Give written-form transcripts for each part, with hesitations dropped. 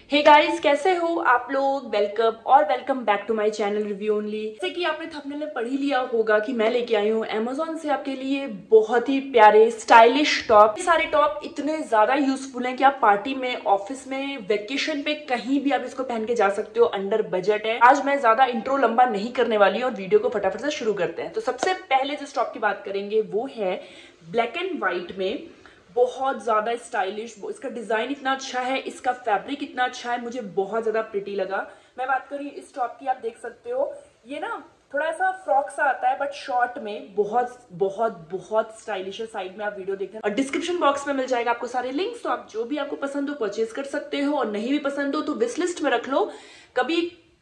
Hey guys, कैसे हो आप लोग। Welcome back to my channel review only. जैसे कि आपने थंबनेल में पढ़ ही लिया होगा कि मैं लेके आई हूँ अमेजोन से आपके लिए बहुत ही प्यारे स्टाइलिश टॉप। ये सारे टॉप इतने ज्यादा यूजफुल हैं कि आप पार्टी में, ऑफिस में, वेकेशन पे कहीं भी आप इसको पहन के जा सकते हो। अंडर बजट है। आज मैं ज्यादा इंट्रो लंबा नहीं करने वाली हूँ और वीडियो को फटाफट से शुरू करते हैं। तो सबसे पहले जिस टॉप की बात करेंगे वो है ब्लैक एंड व्हाइट में, बहुत ज़्यादा स्टाइलिश। इसका डिज़ाइन इतना अच्छा है, इसका फैब्रिक इतना अच्छा है, मुझे बहुत ज़्यादा प्रिटी लगा। मैं बात करी इस टॉप की, आप देख सकते हो ये ना थोड़ा ऐसा फ्रॉक सा आता है बट शॉर्ट में, बहुत बहुत बहुत स्टाइलिश है। साइड में आप वीडियो देखते हैं और डिस्क्रिप्शन बॉक्स में मिल जाएगा आपको सारे लिंक्स, तो आप जो भी आपको पसंद हो परचेज कर सकते हो और नहीं भी पसंद हो तो विश लिस्ट में रख लो। कभी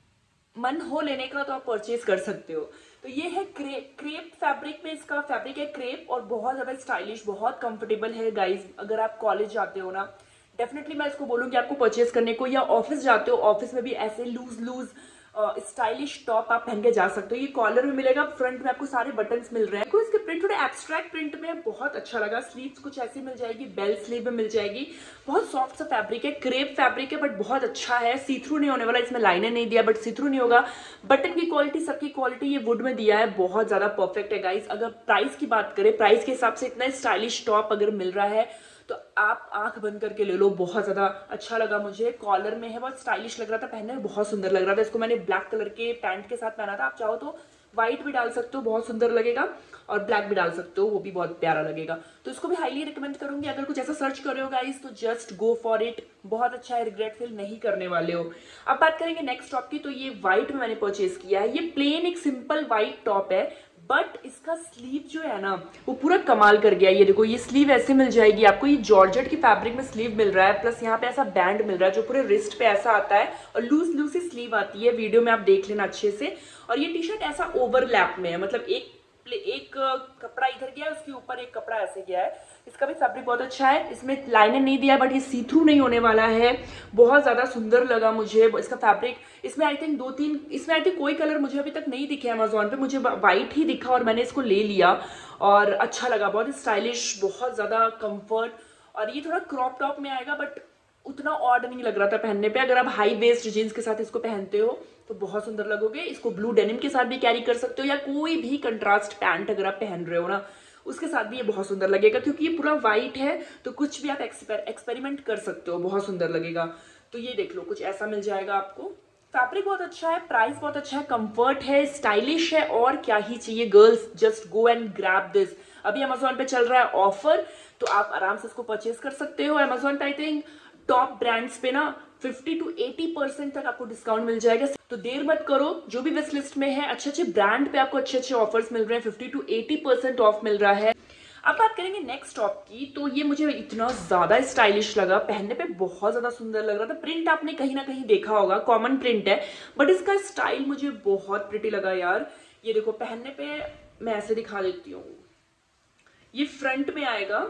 मन हो लेने का तो आप परचेज कर सकते हो। तो ये है क्रेप फैब्रिक में, इसका फैब्रिक है क्रेप और बहुत ज्यादा स्टाइलिश, बहुत कंफर्टेबल है गाइज। अगर आप कॉलेज जाते हो ना, डेफिनेटली मैं इसको बोलूंगी आपको परचेज करने को, या ऑफिस जाते हो, ऑफिस में भी ऐसे लूज लूज स्टाइलिश टॉप आप पहन के जा सकते हो। ये कॉलर में मिलेगा, फ्रंट में आपको सारे बटन्स मिल रहे हैं। तो इसके प्रिंट थोड़े एब्स्ट्रैक्ट प्रिंट में बहुत अच्छा लगा। स्लीव्स कुछ ऐसी मिल जाएगी, बेल स्लीव में मिल जाएगी। बहुत सॉफ्ट सा फैब्रिक है, क्रेप फैब्रिक है बट बहुत अच्छा है। सी थ्रू नहीं होने वाला, इसमें लाइनें नहीं दिया बट सी थ्रू नहीं होगा। बटन की क्वालिटी, सबकी क्वालिटी ये वुड में दिया है, बहुत ज्यादा परफेक्ट है गाइस। अगर प्राइस की बात करें, प्राइस के हिसाब से इतना स्टाइलिश टॉप अगर मिल रहा है तो आप आंख बंद करके ले लो। बहुत ज्यादा अच्छा लगा मुझे। कॉलर में है, बहुत स्टाइलिश लग रहा था, पहनने में बहुत सुंदर लग रहा था। इसको मैंने ब्लैक कलर के पैंट के साथ पहना था। आप चाहो तो व्हाइट भी डाल सकते हो, बहुत सुंदर लगेगा, और ब्लैक भी डाल सकते हो, वो भी बहुत प्यारा लगेगा। तो इसको भी हाईली रिकमेंड करूंगी। अगर कुछ ऐसा सर्च कर रहे हो गाइस तो जस्ट गो फॉर इट, बहुत अच्छा है, रिग्रेट फील नहीं करने वाले हो। अब बात करेंगे नेक्स्ट टॉप की, तो ये व्हाइट में मैंने परचेज किया है। ये प्लेन एक सिंपल व्हाइट टॉप है बट इसका स्लीव जो है ना वो पूरा कमाल कर गया। ये देखो, ये स्लीव ऐसे मिल जाएगी आपको, ये जॉर्जेट की फैब्रिक में स्लीव मिल रहा है, प्लस यहाँ पे ऐसा बैंड मिल रहा है जो पूरे रिस्ट पे ऐसा आता है और लूज लूज सी स्लीव आती है। वीडियो में आप देख लेना अच्छे से। और ये टी शर्ट ऐसा ओवरलैप में है, मतलब एक कपड़ा इधर गया है, उसके ऊपर एक कपड़ा ऐसे गया है। इसका भी फैब्रिक बहुत अच्छा है, इसमें लाइनें नहीं दिया बट ये सी थ्रू नहीं होने वाला है। बहुत ज्यादा सुंदर लगा मुझे इसका फैब्रिक। इसमें आई थिंक इसमें आई थिंक कोई कलर मुझे अभी तक नहीं दिखे अमेजोन पे, मुझे व्हाइट ही दिखा और मैंने इसको ले लिया और अच्छा लगा। बहुत स्टाइलिश, बहुत ज्यादा कंफर्ट। और ये थोड़ा क्रॉप टॉप में आएगा बट उतना ऑड नहीं लग रहा था पहनने पे। अगर आप हाई वेस्ट जीन्स के साथ इसको पहनते हो तो बहुत सुंदर लगोगे। इसको ब्लू डेनिम के साथ भी कैरी कर सकते हो, या कोई भी कंट्रास्ट पैंट अगर आप पहन रहे हो ना उसके साथ भी ये बहुत सुंदर लगेगा। क्योंकि ये पूरा व्हाइट है तो कुछ भी आप एक्सपेरिमेंट कर सकते हो, बहुत सुंदर लगेगा। तो ये देख लो, कुछ ऐसा मिल जाएगा आपको। फैब्रिक बहुत अच्छा है, प्राइस बहुत अच्छा है, कंफर्ट है, स्टाइलिश है, और क्या ही चाहिए। Girls just go and grab this. अभी अमेजोन पे चल रहा है ऑफर, तो आप आराम से इसको परचेज कर सकते हो। अमेजोन पे आई थिंक टॉप ब्रांड्स पे ना 50 to 80% तक आपको डिस्काउंट मिल जाएगा। तो देर मत करो, जो भी विश लिस्ट में है, अच्छे अच्छे ब्रांड पे आपको अच्छे अच्छे ऑफर्स मिल रहे हैं। 50 to 80% ऑफ मिल रहा है। अब बात करेंगे नेक्स्ट टॉप की, तो ये मुझे इतना ज्यादा स्टाइलिश लगा, पहनने पे बहुत ज्यादा सुंदर लग रहा था। प्रिंट आपने कहीं ना कहीं देखा होगा, कॉमन प्रिंट है बट इसका स्टाइल मुझे बहुत प्रिटी लगा यार। ये देखो, पहनने पे मैं ऐसे दिखा देती हूँ। ये फ्रंट में आएगा,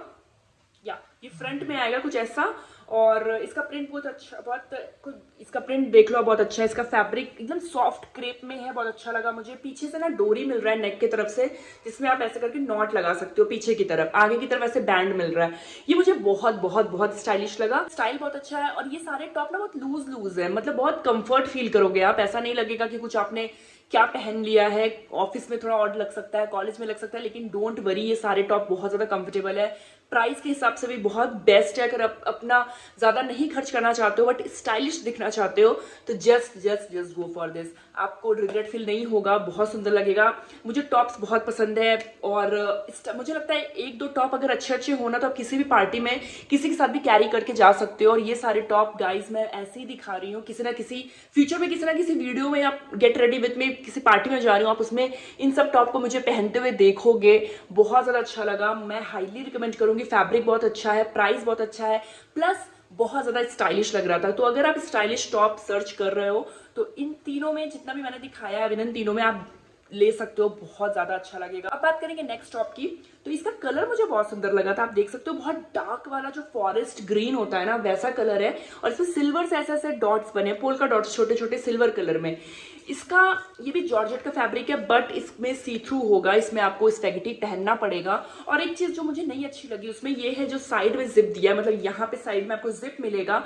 ये फ्रंट में आएगा कुछ ऐसा, और इसका प्रिंट बहुत अच्छा, इसका प्रिंट देख लो, बहुत अच्छा है। इसका फैब्रिक एकदम सॉफ्ट क्रेप में है, बहुत अच्छा लगा मुझे। पीछे से ना डोरी मिल रहा है नेक की तरफ से, जिसमें आप ऐसे करके नॉट लगा सकते हो पीछे की तरफ। आगे की तरफ ऐसे बैंड मिल रहा है। ये मुझे बहुत बहुत बहुत स्टाइलिश लगा। स्टाइल बहुत अच्छा है। और ये सारे टॉप ना बहुत लूज लूज है, मतलब बहुत कंफर्ट फील करोगे आप। ऐसा नहीं लगेगा कि कुछ आपने क्या पहन लिया है। ऑफिस में थोड़ा ऑड लग सकता है, कॉलेज में लग सकता है, लेकिन डोंट वरी, ये सारे टॉप बहुत ज्यादा कंफर्टेबल है। प्राइस के हिसाब से भी बहुत बेस्ट है। अगर आप अपना ज्यादा नहीं खर्च करना चाहते हो बट स्टाइलिश दिखना चाहते हो तो जस्ट गो फॉर दिस। आपको रिग्रेट फील नहीं होगा, बहुत सुंदर लगेगा। मुझे टॉप्स बहुत पसंद है और मुझे लगता है एक दो टॉप अगर अच्छे अच्छे होना तो आप किसी भी पार्टी में किसी के साथ भी कैरी करके जा सकते हो। और ये सारे टॉप गाइज मैं ऐसे ही दिखा रही हूँ, किसी ना किसी फ्यूचर में, किसी ना किसी वीडियो में, आप गेट रेडी विथ मी किसी पार्टी में जा रही हूँ, आप उसमें इन सब टॉप को मुझे पहनते हुए देखोगे। बहुत ज्यादा अच्छा लगा, मैं हाईली रिकमेंड करूंगी। फैब्रिक बहुत अच्छा है, प्राइस बहुत अच्छा है, प्लस बहुत ज्यादा स्टाइलिश लग रहा था। तो अगर आप स्टाइलिश टॉप सर्च कर रहे हो तो इन तीनों में, जितना भी मैंने दिखाया है, इन तीनों में आप ले सकते हो, बहुत ज्यादा अच्छा लगेगा। अब बात करेंगे नेक्स्ट टॉप की, तो इसका कलर मुझे बहुत सुंदर लगा था। आप देख सकते हो, बहुत डार्क वाला जो फॉरेस्ट ग्रीन होता है ना, वैसा कलर है। और इसमें सिल्वर से ऐसे ऐसे डॉट्स बने, पोल्का डॉट्स छोटे छोटे सिल्वर कलर में। इसका ये भी जॉर्जेट का फैब्रिक है बट इसमें सी थ्रू होगा, इसमें आपको स्पेगेटी पहनना पड़ेगा। और एक चीज जो मुझे नहीं अच्छी लगी उसमें ये है जो साइड में जिप दिया है, मतलब यहाँ पे साइड में आपको जिप मिलेगा,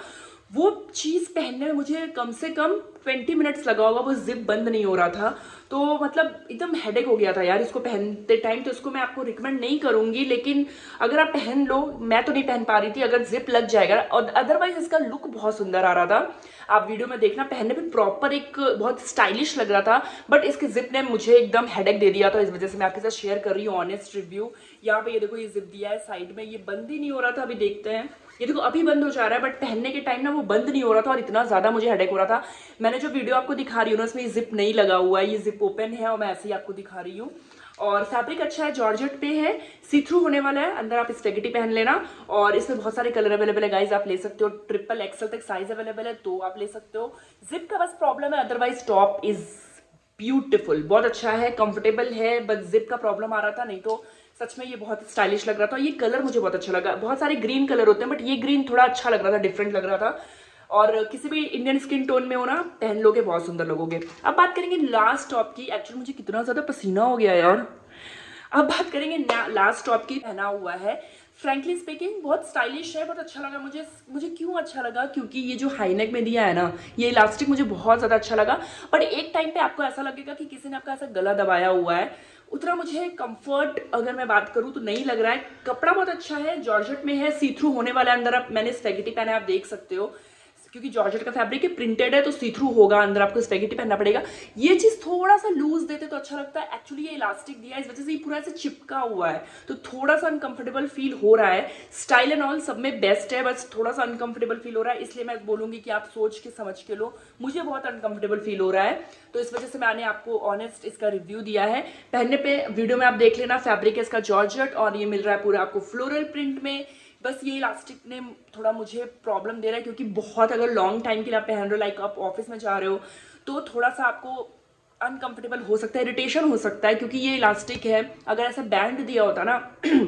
वो चीज़ पहनने में मुझे कम से कम 20 मिनट्स लगा होगा, वो जिप बंद नहीं हो रहा था। तो मतलब एकदम हेडेक हो गया था यार इसको पहनते टाइम। तो इसको मैं आपको रिकमेंड नहीं करूंगी, लेकिन अगर आप पहन लो, मैं तो नहीं पहन पा रही थी, अगर जिप लग जाएगा। और अदरवाइज इसका लुक बहुत सुंदर आ रहा था, आप वीडियो में देखना, पहनने पे प्रॉपर एक बहुत स्टाइलिश लग रहा था। बट इसके जिप ने मुझे एकदम हेडेक दे दिया था, इस वजह से मैं आपके साथ शेयर कर रही हूँ ऑनेस्ट रिव्यू। यहाँ पे ये देखो, ये जिप दिया है साइड में, ये बंद ही नहीं हो रहा था। अभी देखते हैं, ये देखो अभी बंद हो जा रहा है, बट पहनने के टाइम ना वो बंद नहीं हो रहा था और इतना ज्यादा मुझे हेडेक हो रहा था। मैंने जो वीडियो आपको दिखा रही हूँ ना, उसमें ये जिप नहीं लगा हुआ है, ये जिप ओपन है और मैं ऐसे ही आपको दिखा रही हूँ। और फैब्रिक अच्छा है, जॉर्जेट पे है, सी थ्रू होने वाला है, अंदर आप स्पेगेटी पहन लेना। और इसमें बहुत सारे कलर अवेलेबल है गाइज, आप ले सकते हो, ट्रिपल एक्सल तक साइज अवेलेबल है, तो आप ले सकते हो। जिप का बस प्रॉब्लम है, अदरवाइज टॉप इज ब्यूटिफुल, बहुत अच्छा है, कंफर्टेबल है, बस जिप का प्रॉब्लम आ रहा था, नहीं तो सच में ये बहुत स्टाइलिश लग रहा था। ये कलर मुझे बहुत अच्छा लगा, बहुत सारे ग्रीन कलर होते हैं बट ये ग्रीन थोड़ा अच्छा लग रहा था, डिफरेंट लग रहा था। और किसी भी इंडियन स्किन टोन में हो ना, पहन लोगे बहुत सुंदर लगोगे। अब बात करेंगे लास्ट टॉप की। एक्चुअली मुझे कितना ज्यादा पसीना हो गया यार। अब बात करेंगे लास्ट टॉप की। पहना हुआ है, फ्रैंकली स्पीकिंग बहुत स्टाइलिश है, बहुत अच्छा लगा मुझे। मुझे क्यों अच्छा लगा, क्योंकि ये जो हाई नेक में दिया है ना, ये इलास्टिक मुझे बहुत ज्यादा अच्छा लगा। बट एक टाइम पे आपको ऐसा लगेगा कि किसी ने आपका ऐसा गला दबाया हुआ है, उतना मुझे कंफर्ट अगर मैं बात करूं तो नहीं लग रहा है। कपड़ा बहुत अच्छा है, जॉर्जेट में है, सी थ्रू होने वाला है अंदर। आप, मैंने स्पेगेटी पहना है, आप देख सकते हो, क्योंकि जॉर्जेट का फैब्रिक है, प्रिंटेड है, तो सी थ्रू होगा, अंदर आपको स्पेगेटी पहनना पड़ेगा। ये चीज थोड़ा सा लूज देते तो अच्छा लगता है। एक्चुअली ये इलास्टिक दिया है, इस वजह से ये पूरा ऐसे चिपका हुआ है, तो थोड़ा सा अनकंफर्टेबल फील हो रहा है। स्टाइल एंड ऑल सब में बेस्ट है, बस थोड़ा सा अनकंफर्टेबल फील हो रहा है, इसलिए मैं बोलूंगी कि आप सोच के समझ के लो। मुझे बहुत अनकंफर्टेबल फील हो रहा है, तो इस वजह से मैंने आपको ऑनेस्ट इसका रिव्यू दिया है। पहनने पे वीडियो में आप देख लेना, फैब्रिक है इसका जॉर्जेट और ये मिल रहा है पूरा आपको फ्लोरल प्रिंट में। बस ये इलास्टिक ने थोड़ा मुझे प्रॉब्लम दे रहा है, क्योंकि बहुत अगर लॉन्ग टाइम के लिए आप पहन रहे हो, लाइक आप ऑफिस में जा रहे हो, तो थोड़ा सा आपको अनकंफर्टेबल हो सकता है, इरिटेशन हो सकता है, क्योंकि ये इलास्टिक है। अगर ऐसा बैंड दिया होता ना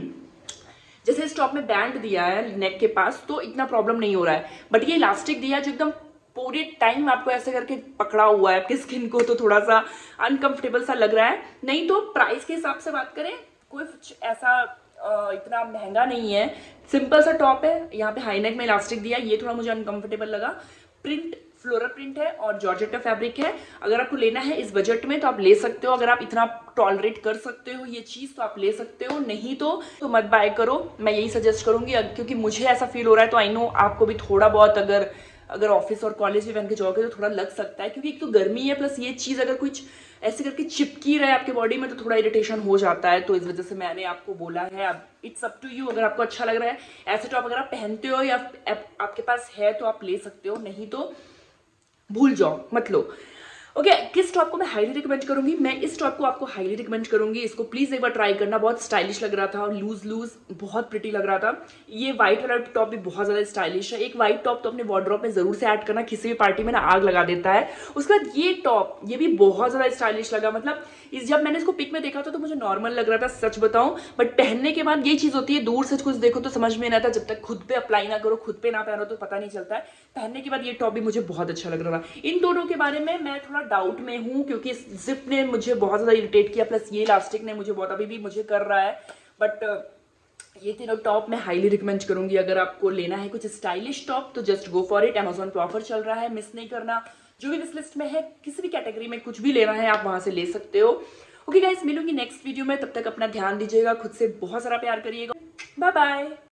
जैसे इस टॉप में बैंड दिया है नेक के पास, तो इतना प्रॉब्लम नहीं हो रहा है। बट ये इलास्टिक दिया जो एकदम पूरे टाइम आपको ऐसे करके पकड़ा हुआ है आपकी स्किन को, तो थोड़ा सा अनकंफर्टेबल सा लग रहा है। नहीं तो प्राइस के हिसाब से बात करें, कोई ऐसा इतना महंगा नहीं है, सिंपल सा टॉप है। यहाँ पे हाई नेक में इलास्टिक दिया, ये थोड़ा मुझे अनकंफर्टेबल लगा। प्रिंट फ्लोरल प्रिंट है और जॉर्जेट का फैब्रिक है। अगर आपको लेना है इस बजट में तो आप ले सकते हो, अगर आप इतना टॉलरेट कर सकते हो ये चीज तो आप ले सकते हो, नहीं तो मत बाय करो, मैं यही सजेस्ट करूंगी। क्योंकि मुझे ऐसा फील हो रहा है, तो आई नो आपको भी थोड़ा बहुत, अगर ऑफिस और कॉलेज में पहन के जाओगे तो थोड़ा लग सकता है, क्योंकि एक तो गर्मी है, प्लस ये चीज अगर कुछ ऐसे करके चिपकी रहे आपके बॉडी में तो थोड़ा इरिटेशन हो जाता है। तो इस वजह से मैंने आपको बोला है, अब इट्स अप टू यू, अगर आपको अच्छा लग रहा है ऐसे टॉप अगर आप पहनते हो या आपके पास है तो आप ले सकते हो, नहीं तो भूल जाओ, मत लो। ओके, किस टॉप को मैं हाईली रिकमेंड करूंगी, मैं इस टॉप को आपको हाईली रिकमेंड करूंगी। इसको प्लीज एक बार ट्राई करना, बहुत स्टाइलिश लग रहा था, लूज लूज बहुत प्रिटी लग रहा था। ये व्हाइट वाला टॉप भी बहुत ज्यादा स्टाइलिश है। एक व्हाइट टॉप तो अपने वार्डरोब में जरूर से ऐड करना, किसी भी पार्टी में ना आग लगा देता है। उसके बाद ये टॉप, ये भी बहुत ज्यादा स्टाइलिश लगा। मतलब जब मैंने इसको पिक में देखा था तो मुझे नॉर्मल लग रहा था, सच बताऊं, बट पहनने के बाद ये चीज होती है, दूर से कुछ देखो तो समझ में नहीं आता, जब तक खुद पे अप्लाई ना करो, खुद पे ना पहनो तो पता नहीं चलता है। पहनने के बाद ये टॉप भी मुझे बहुत अच्छा लग रहा था। इन दोनों के बारे में मैं थोड़ा डाउट में हूँ, क्योंकि जिप ने मुझे बहुत ज्यादा इरिटेट किया, प्लस ये इलास्टिक ने मुझे बहुत, अभी भी मुझे कर रहा है। बट ये तीनों टॉप मैं हाईली रिकमेंड करूंगी। अगर आपको लेना है कुछ स्टाइलिश टॉप तो just go for it. Amazon पे ऑफर चल रहा है, मिस नहीं करना। जो भी विश लिस्ट में है, किसी भी कैटेगरी में कुछ भी लेना है आप वहां से ले सकते हो। ओके गाइस, मिलूंगी नेक्स्ट वीडियो में, तब तक अपना ध्यान दीजिएगा, खुद से बहुत सारा प्यार करिएगा। Bye bye.